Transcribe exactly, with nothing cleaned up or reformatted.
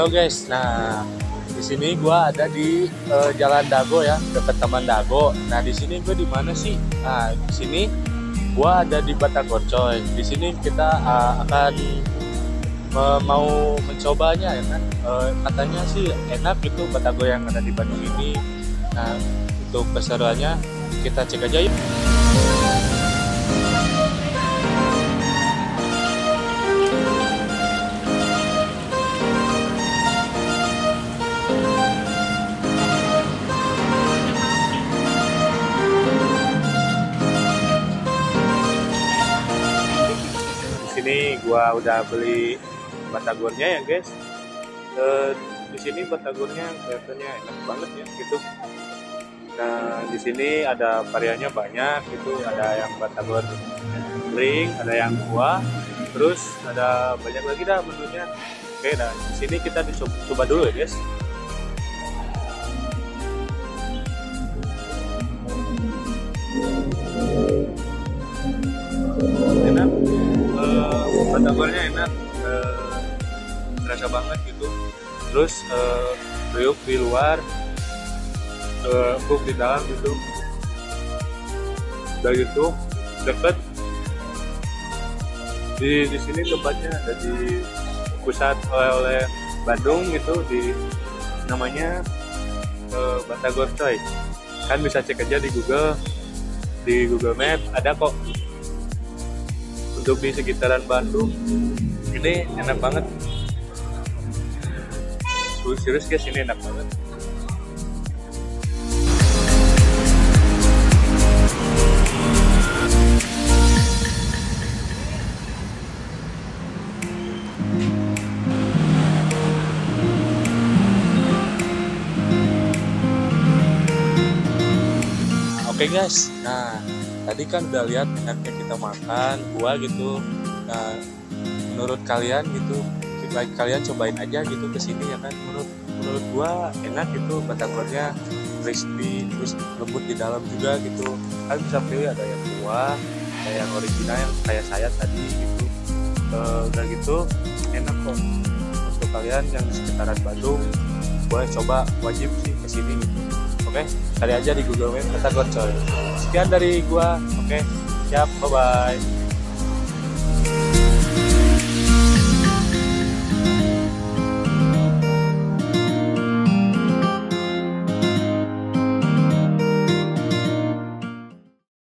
Halo guys, nah di sini gua ada di uh, Jalan Dago ya, dekat Taman Dago. Nah di sini gue di mana sih? Nah di sini gua ada di Batagor coy. Di sini kita uh, akan uh, mau mencobanya ya kan. Uh, katanya sih enak gitu Batagor yang ada di Bandung ini. Nah untuk keseruannya kita cek aja yuk. Ini gua udah beli batagornya ya guys. E, di sini batagornya kelihatannya enak banget ya gitu. Nah di sini ada variannya banyak gitu. Ada yang batagor kering, ada yang kuah, terus ada banyak lagi dah menunya. Oke, nah di sini kita dicoba coba dulu ya guys. Enak. Batagornya enak, eh, terasa banget gitu. Terus eh, kriuk di luar, eh, empuk di dalam gitu. Udah gitu deket. Di di sini tempatnya ada di pusat oleh-oleh Bandung gitu, di namanya eh, Batagor coy. Kan bisa cek aja di Google, di Google Map ada kok. Untuk di sekitaran Bandung ini enak banget. Tuh serius guys, ini enak banget. Oke guys, nah tadi kan udah lihat enaknya kita makan buah gitu. Nah menurut kalian gitu, kalian cobain aja gitu kesini ya kan. Menurut menurut gua enak gitu, batagornya crispy, terus lembut di dalam juga gitu. Kalian bisa pilih, ada yang buah, ada yang original yang kayak saya tadi gitu. E, udah gitu enak kok. Untuk kalian yang di sekitaran Bandung boleh coba, wajib sih kesini gitu. Oke, cari aja di Google Map Batagor coy. Sekian dari gua. Oke, siap, bye bye.